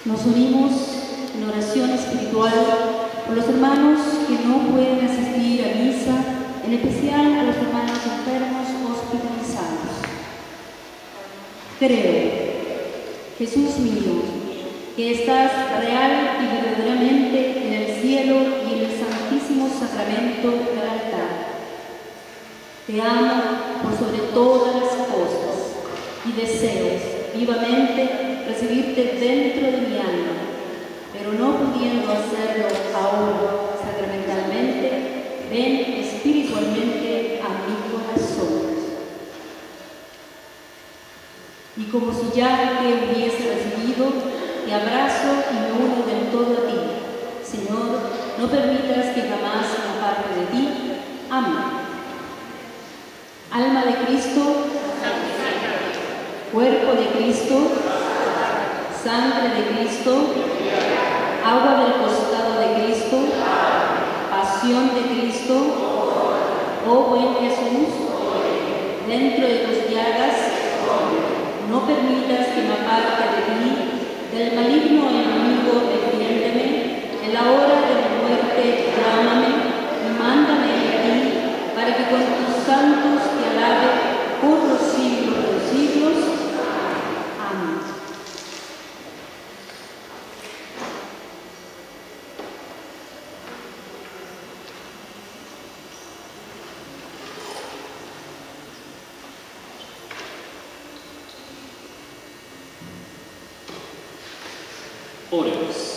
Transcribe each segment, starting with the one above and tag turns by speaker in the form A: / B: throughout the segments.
A: Nos unimos en oración espiritual por los hermanos que no pueden asistir a misa, en especial a los hermanos enfermos hospitalizados. Creo, Jesús mío, que estás real y verdaderamente en el cielo y en el santísimo sacramento del altar. Te amo por sobre todas las cosas y deseo vivamente recibirte dentro de mi alma, pero no pudiendo hacerlo ahora sacramentalmente, ven espiritualmente a mi corazón. Y como si ya te hubiese recibido, te abrazo y me uno del todo a ti. Señor, no permitas que jamás me aparte de ti. Amén. Alma de Cristo, cuerpo de Cristo, sangre de Cristo, agua del costado de Cristo, pasión de Cristo, oh buen Jesús, dentro de tus llagas, no permitas que me aparte de ti, del maligno enemigo defiéndeme, en la hora de mi muerte llámame y mándame a ti, para que con tus santos te alabe por los siglos de los siglos. Amén.
B: Oremos.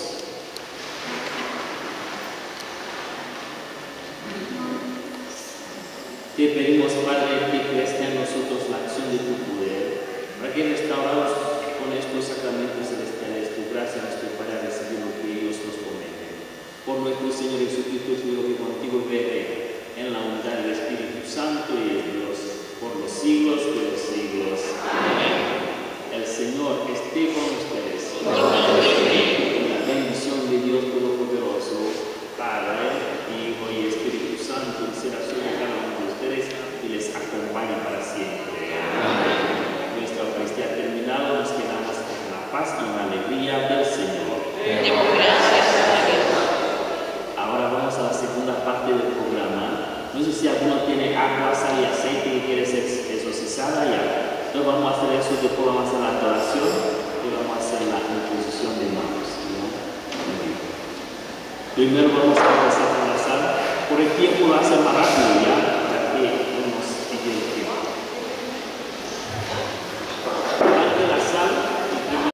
B: Te pedimos, Padre, que crezca en nosotros la acción de tu poder, para que restaurados con estos sacramentos celestiales, tu gracia nos prepare a recibir lo que ellos nos prometen. Por nuestro Señor Jesucristo, tu Hijo, que contigo vive en la unidad del Espíritu Santo y de Dios, por los siglos de los siglos. Amén. El Señor esté con ustedes. Y la bendición de Dios Todopoderoso, Padre, Hijo y Espíritu Santo, será sobre cada uno de ustedes y les acompañe para siempre. Amén. Nuestra Eucaristía terminada, nos quedamos con la paz y la alegría del Señor.
C: Demos gracias a Dios.
B: Ahora vamos a la segunda parte del programa. No sé si alguno tiene agua, sal y aceite y quiere ser exorcizada ya. Entonces vamos a hacer eso, después vamos a hacer la adoración y vamos a hacer la imposición de manos. Primero vamos a empezar con la sal. Por el tiempo lo hace más rápido ya.